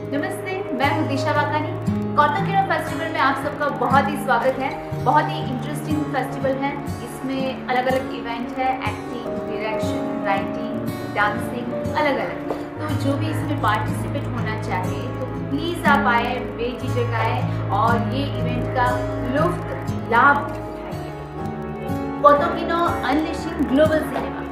नमस्ते, मैं हूँ दिशा वाकानी। कौतकिनो फेस्टिवल में आप सबका बहुत ही स्वागत है। बहुत ही इंटरेस्टिंग फेस्टिवल है। इसमें अलग अलग इवेंट है, एक्टिंग, डायरेक्शन, राइटिंग, डांसिंग, अलग अलग। तो जो भी इसमें पार्टिसिपेट होना चाहे तो प्लीज़ आप आए, बेझिझक आए और ये इवेंट का लुफ्त लाभ उठाइए। कौतकिनो अनलिशिंग ग्लोबल सिनेमा।